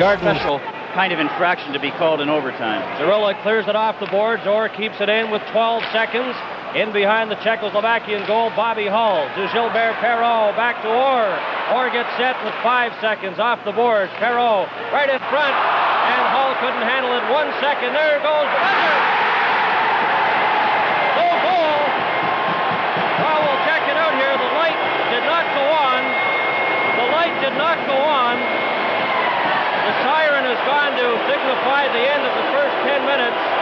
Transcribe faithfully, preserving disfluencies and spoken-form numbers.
Jordan. special kind of infraction to be called in overtime. Cirillo clears it off the boards. Orr keeps it in with twelve seconds. In behind the Czechoslovakian goal, Bobby Hull to Gilbert Perreault. Back to Orr. Orr gets set with five seconds off the boards. Perreault right in front. And Hull couldn't handle it. One second. There goes the under. No goal. Well, we'll check it out here. The light did not go on. The light did not go on. The siren has gone to signify the end of the first ten minutes.